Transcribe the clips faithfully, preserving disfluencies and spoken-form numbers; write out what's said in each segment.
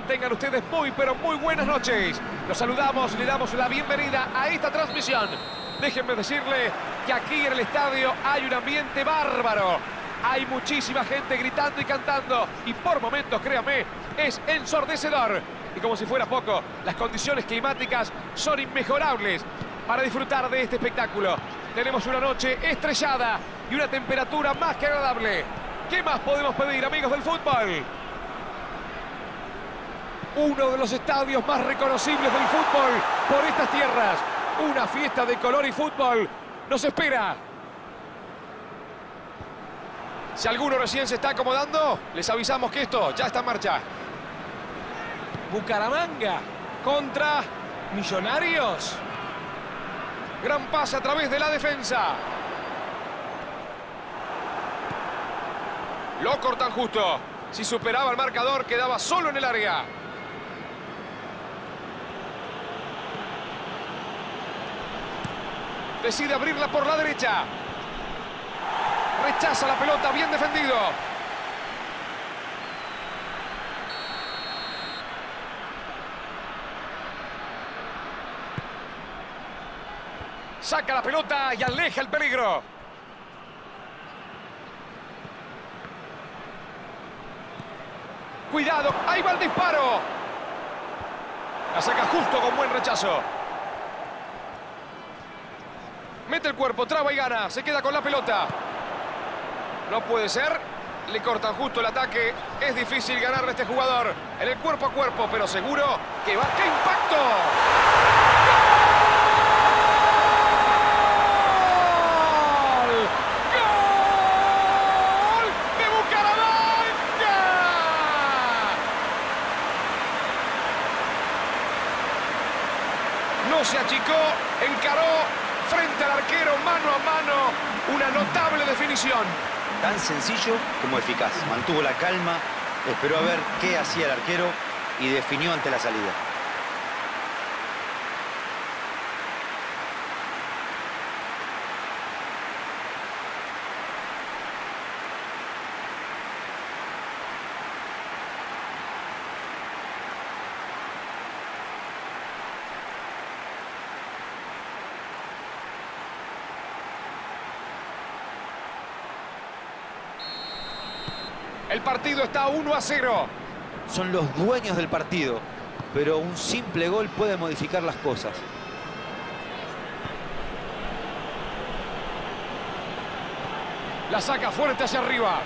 Tengan ustedes muy, pero muy buenas noches. Los saludamos y le damos la bienvenida a esta transmisión. Déjenme decirle que aquí en el estadio hay un ambiente bárbaro. Hay muchísima gente gritando y cantando. Y por momentos, créame, es ensordecedor. Y como si fuera poco, las condiciones climáticas son inmejorables para disfrutar de este espectáculo. Tenemos una noche estrellada y una temperatura más que agradable. ¿Qué más podemos pedir, amigos del fútbol? Uno de los estadios más reconocibles del fútbol por estas tierras. Una fiesta de color y fútbol nos espera. Si alguno recién se está acomodando, les avisamos que esto ya está en marcha. Bucaramanga contra Millonarios. Gran pase a través de la defensa. Lo cortan justo. Si superaba el marcador, quedaba solo en el área. Decide abrirla por la derecha. Rechaza la pelota, bien defendido. Saca la pelota y aleja el peligro. Cuidado, ahí va el disparo. La saca justo con buen rechazo. Mete el cuerpo, traba y gana. Se queda con la pelota. No puede ser. Le cortan justo el ataque. Es difícil ganarle a este jugador en el cuerpo a cuerpo, pero seguro que va. ¡Qué impacto! ¡Gol! ¡Gol de Bucaramanga! No se achicó, encaró frente al arquero, mano a mano, una notable definición. Tan sencillo como eficaz. Mantuvo la calma, esperó a ver qué hacía el arquero y definió ante la salida. El partido está uno a cero. Son los dueños del partido, pero un simple gol puede modificar las cosas. La saca fuerte hacia arriba.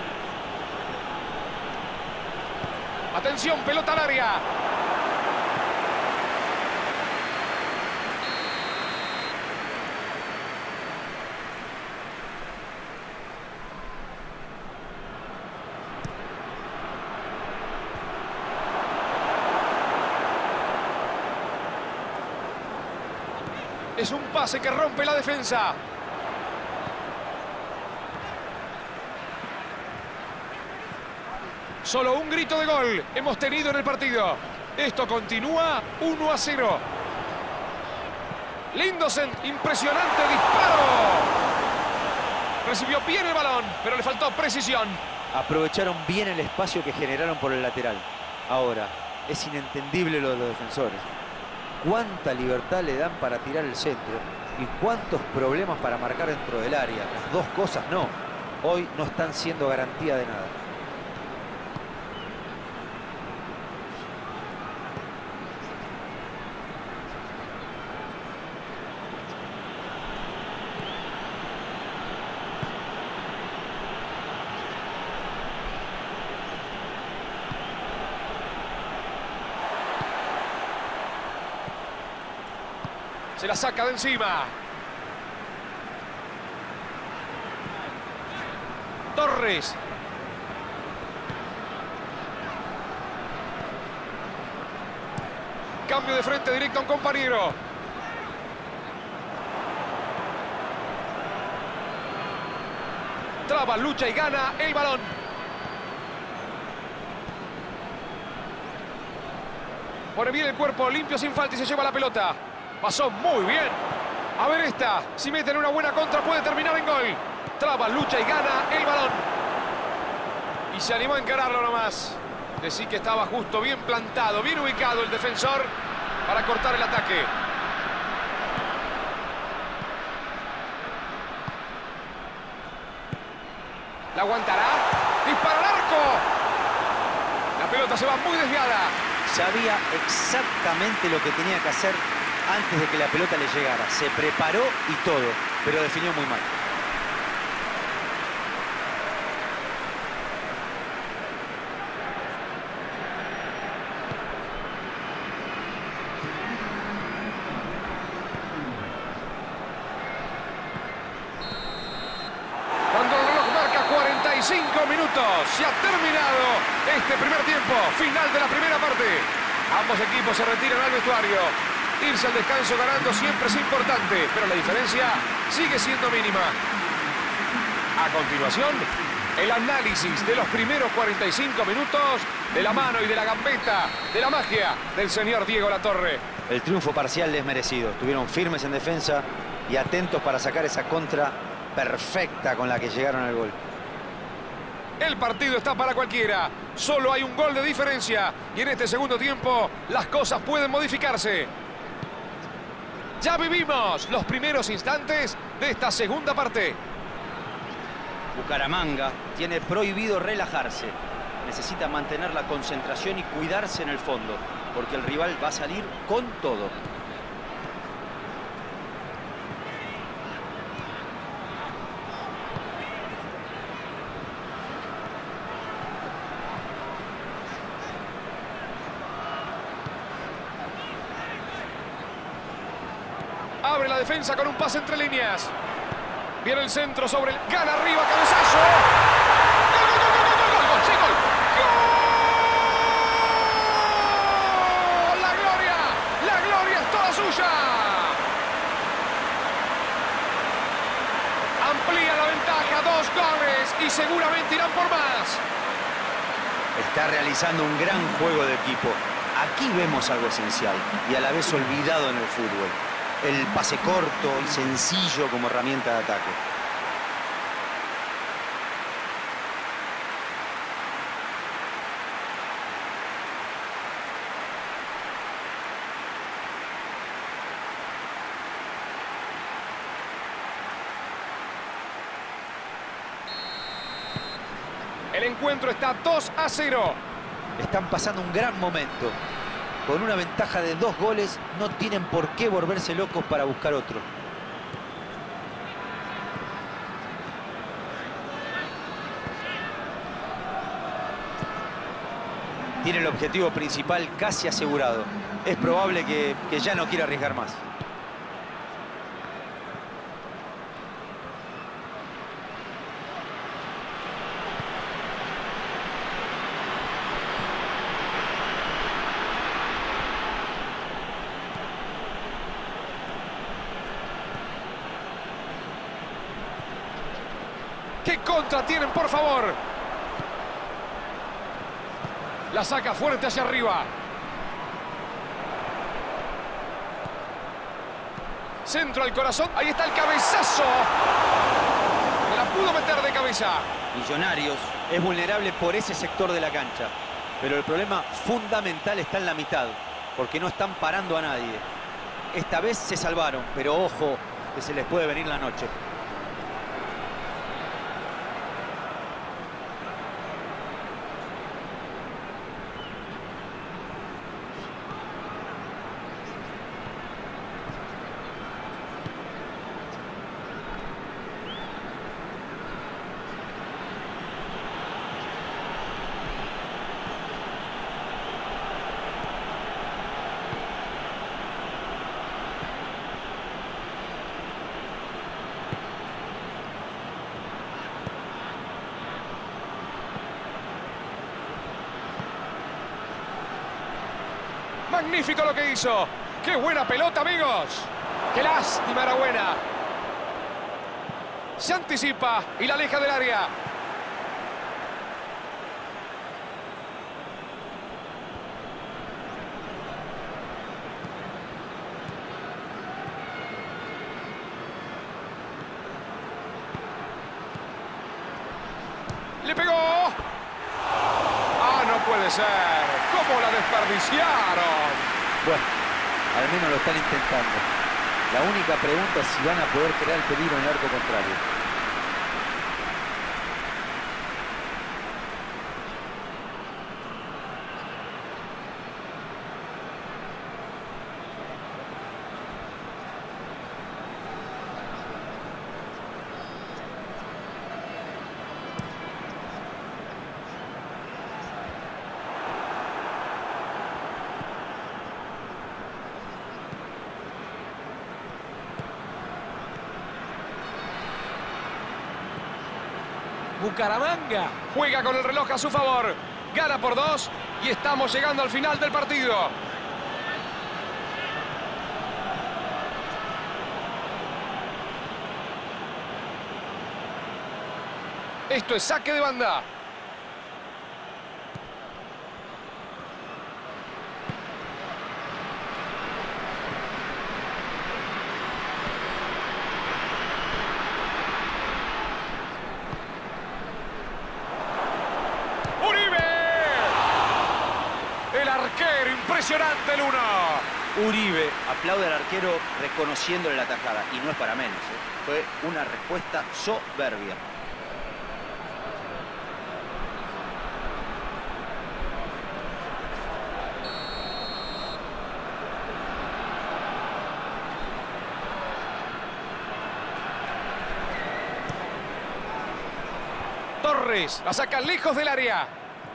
Atención, pelota al área. Es un pase que rompe la defensa. Solo un grito de gol hemos tenido en el partido. Esto continúa uno a cero. Lindosen, impresionante disparo. Recibió bien el balón, pero le faltó precisión. Aprovecharon bien el espacio que generaron por el lateral. Ahora, es inentendible lo de los defensores. Cuánta libertad le dan para tirar el centro y cuántos problemas para marcar dentro del área. Las dos cosas no. Hoy no están siendo garantía de nada. Se la saca de encima. Torres. Cambio de frente directo a un compañero. Traba, lucha y gana el balón. Pone bien el cuerpo, limpio sin falta y se lleva la pelota. Pasó muy bien. A ver esta. Si meten una buena contra puede terminar en gol. Traba, lucha y gana el balón. Y se animó a encararlo nomás. Decí que estaba justo, bien plantado, bien ubicado el defensor para cortar el ataque. ¿La aguantará? ¡Dispara al arco! La pelota se va muy desviada. Sabía exactamente lo que tenía que hacer antes de que la pelota le llegara. Se preparó y todo, pero definió muy mal. Cuando el reloj marca cuarenta y cinco minutos, se ha terminado este primer tiempo, final de la primera parte. Ambos equipos se retiran al vestuario. Irse al descanso ganando siempre es importante, pero la diferencia sigue siendo mínima. A continuación, el análisis de los primeros cuarenta y cinco minutos de la mano y de la gambeta, de la magia del señor Diego Latorre. El triunfo parcial es merecido. Estuvieron firmes en defensa y atentos para sacar esa contra perfecta con la que llegaron al gol. El partido está para cualquiera. Solo hay un gol de diferencia. Y en este segundo tiempo, las cosas pueden modificarse. Ya vivimos los primeros instantes de esta segunda parte. Bucaramanga tiene prohibido relajarse. Necesita mantener la concentración y cuidarse en el fondo, porque el rival va a salir con todo. Abre la defensa con un pase entre líneas. Viene el centro sobre el... Gana arriba, cabezazo. ¡Gol, gol, gol, gol, gol, gol! ¡Sí, gol! ¡Gol! ¡La gloria! ¡La gloria es toda suya! Amplía la ventaja, dos goles y seguramente irán por más. Está realizando un gran juego de equipo. Aquí vemos algo esencial y a la vez olvidado en el fútbol. El pase corto y sencillo como herramienta de ataque. El encuentro está dos a cero. Están pasando un gran momento. Con una ventaja de dos goles, no tienen por qué volverse locos para buscar otro. Tiene el objetivo principal casi asegurado. Es probable que, que ya no quiera arriesgar más. ¡Qué contra tienen, por favor! La saca fuerte hacia arriba. Centro al corazón. Ahí está el cabezazo. La pudo meter de cabeza. Millonarios es vulnerable por ese sector de la cancha. Pero el problema fundamental está en la mitad, porque no están parando a nadie. Esta vez se salvaron, pero ojo, que se les puede venir la noche. Magnífico lo que hizo. ¡Qué buena pelota, amigos! ¡Qué lástima era buena! Se anticipa y la aleja del área. Le pegó. Ah, no puede puede ser. ¿Cómo la desperdiciaron? Bueno, al menos lo están intentando. La única pregunta es si van a poder crear el peligro en el arco contrario. Bucaramanga juega con el reloj a su favor. Gana por dos y estamos llegando al final del partido. Esto es saque de banda. Impresionante el uno. Uribe aplaude al arquero reconociéndole la tajada. Y no es para menos, ¿eh? Fue una respuesta soberbia. Torres la saca lejos del área.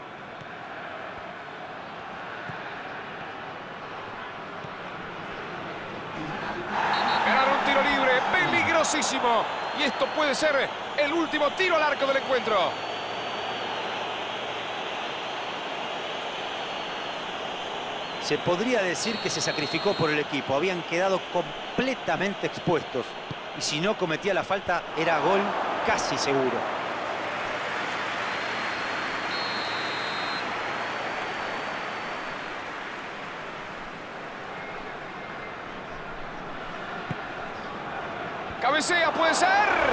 Ganaron un tiro libre, peligrosísimo. Y esto puede ser el último tiro al arco del encuentro. Se podría decir que se sacrificó por el equipo. Habían quedado completamente expuestos. Y si no cometía la falta, era gol casi seguro. Cabecea, puede ser.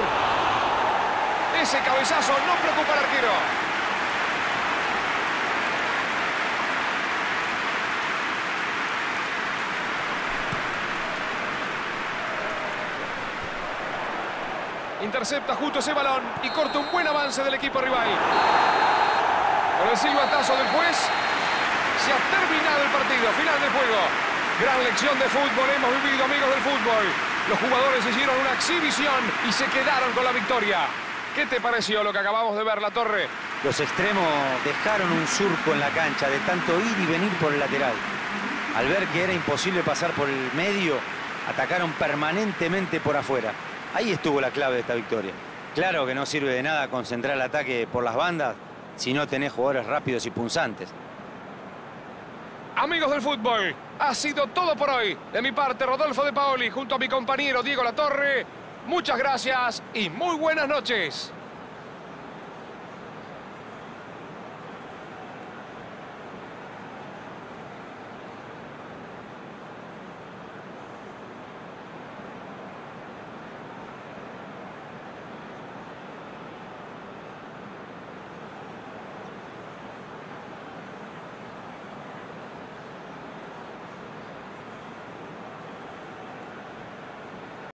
Ese cabezazo no preocupa al arquero. Intercepta justo ese balón y corta un buen avance del equipo rival. Con el silbatazo del juez se ha terminado el partido. Final del juego. Gran lección de fútbol hemos vivido, amigos del fútbol. Los jugadores hicieron una exhibición y se quedaron con la victoria. ¿Qué te pareció lo que acabamos de ver, La Torre? Los extremos dejaron un surco en la cancha de tanto ir y venir por el lateral. Al ver que era imposible pasar por el medio, atacaron permanentemente por afuera. Ahí estuvo la clave de esta victoria. Claro que no sirve de nada concentrar el ataque por las bandas si no tenés jugadores rápidos y punzantes. Amigos del fútbol, ha sido todo por hoy. De mi parte, Rodolfo De Paoli, junto a mi compañero Diego La Torre. Muchas gracias y muy buenas noches.